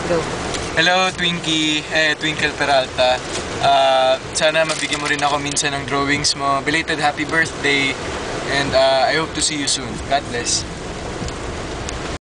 Go. Hello, Twinkie, Twinkle Peralta. Sana mabigyan mo rin ako minsan ng drawings mo. Belated happy birthday. And I hope to see you soon. God bless.